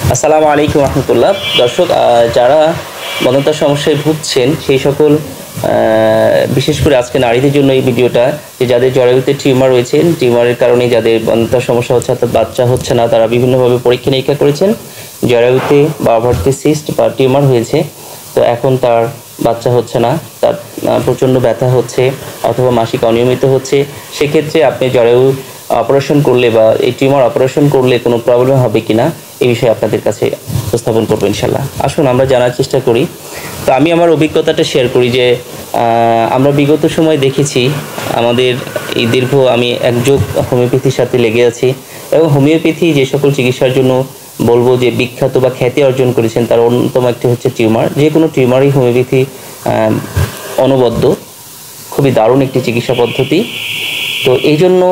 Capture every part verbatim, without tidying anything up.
আসসালামু আলাইকুম রহমতুল্লাহ। দর্শক, যারা বন্ধ্যাত্ব সমস্যায় ভুগছেন সেই সকল বিশেষ করে আজকে নারীদের জন্য এই ভিডিওটা, যে যাদের জরায়ুতে টিউমার রয়েছে, টিউমারের কারণে যাদের বন্ধ্যাত্ব সমস্যা হচ্ছে অর্থাৎ বাচ্চা হচ্ছে না, তারা বিভিন্নভাবে পরীক্ষা নিরীক্ষা করেছেন, জরায়ুতে বা ওভারিতে সিস্ট বা টিউমার হয়েছে, তো এখন তার বাচ্চা হচ্ছে না, তার প্রচণ্ড ব্যথা হচ্ছে অথবা মাসিক অনিয়মিত হচ্ছে। সেক্ষেত্রে আপনি জরায়ু অপারেশন করলে বা এই টিউমার অপারেশন করলে কোনো প্রবলেম হবে কি না এই বিষয়ে আপনাদের কাছে উপস্থাপন করবো ইনশাল্লাহ। আসুন আমরা জানার চেষ্টা করি। তো আমি আমার অভিজ্ঞতাটা শেয়ার করি যে আমরা বিগত সময় দেখেছি আমাদের এই দীর্ঘ আমি একযোগ হোমিওপ্যাথির সাথে লেগে আছি, এবং হোমিওপ্যাথি যে সকল চিকিৎসার জন্য বলবো যে বিখ্যাত বা খ্যাতি অর্জন করেছেন তার অন্যতম একটি হচ্ছে টিউমার। যে কোনো টিউমারই হোমিওপ্যাথি অনবদ্য, খুবই দারুণ একটি চিকিৎসা পদ্ধতি। তো এই জন্য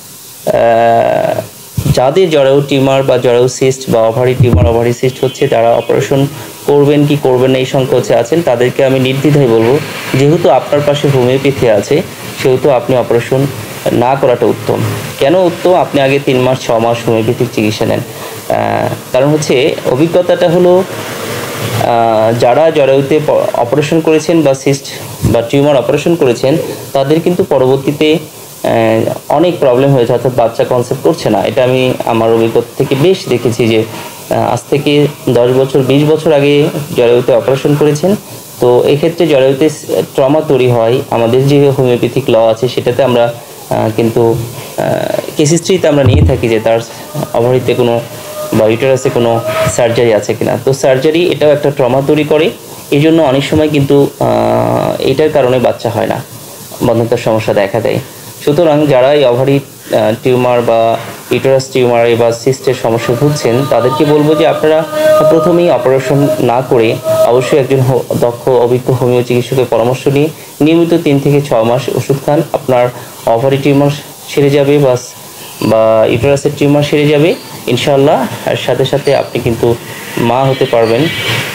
যাদের জরায়ু টিউমার বা জরায়ু সিস্ট বা ওভারি টিউমার ওভারি সিস্ট হচ্ছে, তারা অপারেশন করবেন কি করবেন না এই সংকোচে আছেন, তাদেরকে আমি নির্দ্বিধায় বলবো, যেহেতু আপনার পাশে হোমিওপ্যাথি আছে সেহেতু আপনি অপারেশন না করাটা উত্তম। কেন উত্তম? আপনি আগে তিন মাস ছ মাস হোমিওপ্যাথিক চিকিৎসা নেন। কারণ হচ্ছে অভিজ্ঞতাটা হলো, যারা জরায়ুতে অপারেশন করেছেন বা সিস্ট বা টিউমার অপারেশন করেছেন তাদের কিন্তু পরবর্তীতে অনেক প্রবলেম হয়েছে, অর্থাৎ বাচ্চা কনসেপ্ট করছে না। এটা আমি আমার অভিজ্ঞতা থেকে বেশ দেখেছি যে আজ থেকে দশ বছর বিশ বছর আগে জরায়ুতে অপারেশন করেছেন। তো এক্ষেত্রে জরায়ুতে ট্রমা তৈরি হয়। আমাদের যে হোমিওপ্যাথিক ল আছে সেটাতে আমরা কিন্তু কেস হিস্ট্রিতে আমরা নিয়ে থাকি যে তার ওভারিতে কোনো বা ইউটেরাসে কোনো সার্জারি আছে কিনা। তো সার্জারি এটাও একটা ট্রমা তৈরি করে, এই জন্য অনেক সময় কিন্তু এটার কারণে বাচ্চা হয় না, বন্ধ্যাত্বের সমস্যা দেখা দেয়। সুতরাং যারা এই ওভারি টিউমার বা ইউটেরাস টিউমার বা সিস্টের সমস্যা ভুগছেন তাদেরকে বলবো যে আপনারা প্রথমেই অপারেশন না করে অবশ্যই একজন দক্ষ অভিজ্ঞ হোমিও চিকিৎসকের পরামর্শ নিয়ে নিয়মিত তিন থেকে ছ মাস ওষুধ খান, আপনার ওভারি টিউমার সেরে যাবে বা বা ইউটেরাসের টিউমার সেরে যাবে ইনশাআল্লাহ। আর সাথে সাথে আপনি কিন্তু মা হতে পারবেন,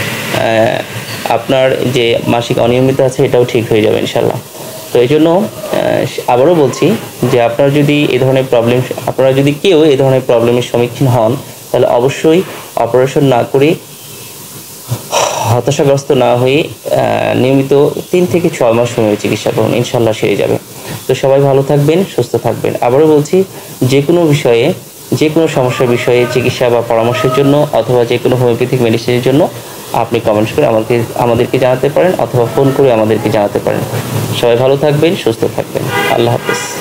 আপনার যে মাসিক অনিয়মিত আছে এটাও ঠিক হয়ে যাবে ইনশাআল্লাহ। তো এই জন্য আবারও বলছি যে আপনারা যদি এই ধরনের প্রবলেম আপনারা যদি কেউ এই ধরনের প্রবলেমের সম্মুখীন হন তাহলে অবশ্যই অপারেশন না করে হতাশাগ্রস্ত না হয়ে নিয়মিত তিন থেকে ছয় মাস সময় চিকিৎসা করুন, ইনশাল্লাহ সেরে যাবে। তো সবাই ভালো থাকবেন, সুস্থ থাকবেন। আবারও বলছি, যে কোনো বিষয়ে যে কোনো সমস্যার বিষয়ে চিকিৎসা বা পরামর্শের জন্য অথবা যে কোনো হোমিওপ্যাথিক মেডিসিনের জন্য আপনি কমেন্টস করে আমাকে আমাদেরকে জানাতে পারেন অথবা ফোন করে আমাদেরকে জানাতে পারেন। সবাই ভালো থাকবেন, সুস্থ থাকবেন। আল্লাহ হাফেজ।